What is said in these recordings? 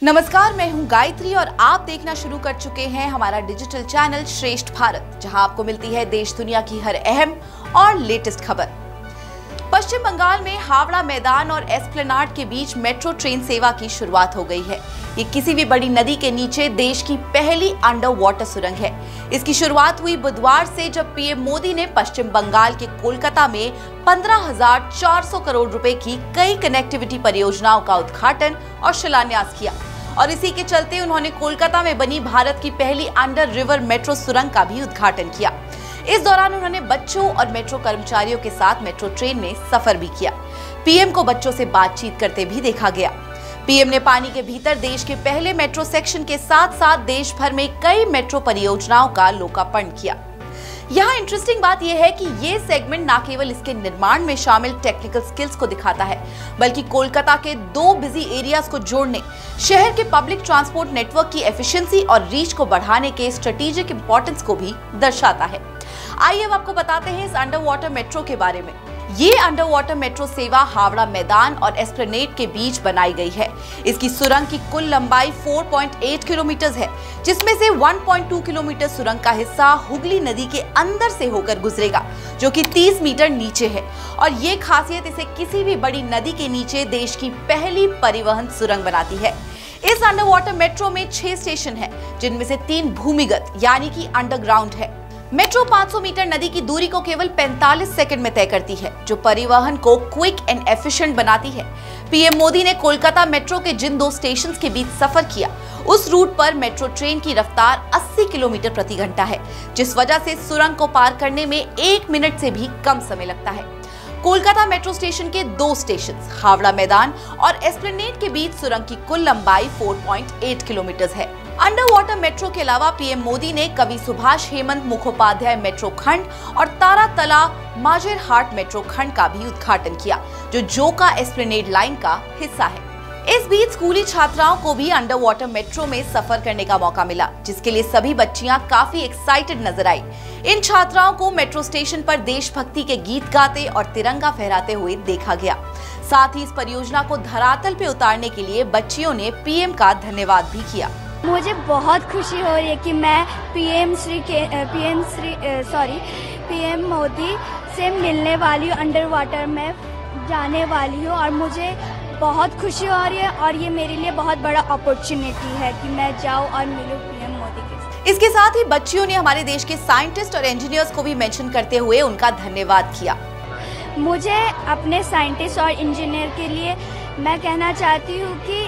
नमस्कार, मैं हूं गायत्री और आप देखना शुरू कर चुके हैं हमारा डिजिटल चैनल श्रेष्ठ भारत, जहां आपको मिलती है देश दुनिया की हर अहम और लेटेस्ट खबर। पश्चिम बंगाल में हावड़ा मैदान और एस्प्लेनाड के बीच मेट्रो ट्रेन सेवा की शुरुआत हो गई है। ये किसी भी बड़ी नदी के नीचे देश की पहली अंडर वाटर सुरंग है। इसकी शुरुआत हुई बुधवार से, जब पीएम मोदी ने पश्चिम बंगाल के कोलकाता में 15,400 करोड़ रुपए की कई कनेक्टिविटी परियोजनाओं का उद्घाटन और शिलान्यास किया। और इसी के चलते उन्होंने कोलकाता में बनी भारत की पहली अंडर रिवर मेट्रो सुरंग का भी उद्घाटन किया। इस दौरान उन्होंने बच्चों और मेट्रो कर्मचारियों के साथ मेट्रो ट्रेन में सफर भी किया। पीएम को बच्चों से बातचीत करते भी देखा गया। पीएम ने पानी के भीतर देश के पहले मेट्रो सेक्शन के साथ साथ देश भर में कई मेट्रो परियोजनाओं का लोकार्पण किया। यहाँ इंटरेस्टिंग बात यह है कि ये सेगमेंट न केवल इसके निर्माण में शामिल टेक्निकल स्किल्स को दिखाता है, बल्कि कोलकाता के दो बिजी एरियाज को जोड़ने, शहर के पब्लिक ट्रांसपोर्ट नेटवर्क की एफिशिएंसी और रीच को बढ़ाने के स्ट्रेटेजिक इंपॉर्टेंस को भी दर्शाता है। आइए अब आपको बताते हैं इस अंडर वाटर मेट्रो के बारे में। ये अंडर वाटर मेट्रो सेवा हावड़ा मैदान और एस्प्लेनेड के बीच बनाई गई है। इसकी सुरंग की कुल लंबाई 4.8 किलोमीटर है, जिसमें से 1.2 किलोमीटर सुरंग का हिस्सा हुगली नदी के अंदर से होकर गुजरेगा, जो कि 30 मीटर नीचे है। और ये खासियत इसे किसी भी बड़ी नदी के नीचे देश की पहली परिवहन सुरंग बनाती है। इस अंडर वाटर मेट्रो में 6 स्टेशन है, जिनमें से 3 भूमिगत यानी कि अंडरग्राउंड है। मेट्रो 500 मीटर नदी की दूरी को केवल 45 सेकंड में तय करती है, जो परिवहन को क्विक एंड एफिशिएंट बनाती है। पीएम मोदी ने कोलकाता मेट्रो के जिन 2 स्टेशंस के बीच सफर किया, उस रूट पर मेट्रो ट्रेन की रफ्तार 80 किलोमीटर प्रति घंटा है, जिस वजह से सुरंग को पार करने में 1 मिनट से भी कम समय लगता है। कोलकाता मेट्रो स्टेशन के 2 स्टेशन हावड़ा मैदान और एस्प्लेनेड के बीच सुरंग की कुल लंबाई 4.8 किलोमीटर है। अंडर वाटर मेट्रो के अलावा पीएम मोदी ने कवि सुभाष हेमंत मुखोपाध्याय मेट्रो खंड और तारातला माजेरहाट मेट्रो खंड का भी उद्घाटन किया, जो जोका एस्प्लेनेड लाइन का हिस्सा है। इस बीच स्कूली छात्राओं को भी अंडर वाटर मेट्रो में सफर करने का मौका मिला, जिसके लिए सभी बच्चियां काफी एक्साइटेड नजर आई। इन छात्राओं को मेट्रो स्टेशन पर देशभक्ति के गीत गाते और तिरंगा फहराते हुए देखा गया। साथ ही इस परियोजना को धरातल पे उतारने के लिए बच्चियों ने पीएम का धन्यवाद भी किया। मुझे बहुत खुशी हो रही है कि मैं पीएम मोदी से मिलने वाली हूँ, अंडर वाटर में जाने वाली हूँ, और मुझे बहुत खुशी हो रही है। और ये मेरे लिए बहुत बड़ा अपॉर्चुनिटी है कि मैं जाऊँ और मिलूँ पीएम मोदी के साथ। इसके साथ ही बच्चियों ने हमारे देश के साइंटिस्ट और इंजीनियर्स को भी मेंशन करते हुए उनका धन्यवाद किया। मुझे अपने साइंटिस्ट और इंजीनियर के लिए मैं कहना चाहती हूँ कि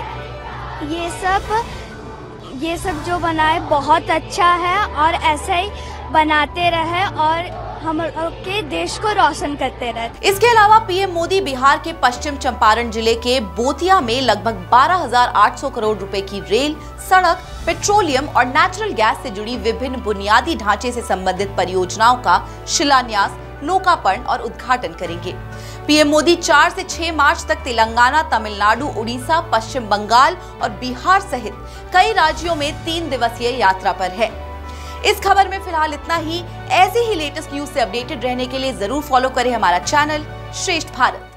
ये सब जो बनाए बहुत अच्छा है, और ऐसा ही बनाते रहे और हम के देश को रोशन करते रहे। इसके अलावा पीएम मोदी बिहार के पश्चिम चंपारण जिले के बोतिया में लगभग 12,800 करोड़ रुपए की रेल, सड़क, पेट्रोलियम और नेचुरल गैस से जुड़ी विभिन्न बुनियादी ढांचे से संबंधित परियोजनाओं का शिलान्यास, लोकार्पण और उद्घाटन करेंगे। पीएम मोदी 4 से 6 मार्च तक तेलंगाना, तमिलनाडु, उड़ीसा, पश्चिम बंगाल और बिहार सहित कई राज्यों में 3 दिवसीय यात्रा पर है। इस खबर में फिलहाल इतना ही। ऐसे ही लेटेस्ट न्यूज से अपडेटेड रहने के लिए जरूर फॉलो करें हमारा चैनल श्रेष्ठ भारत।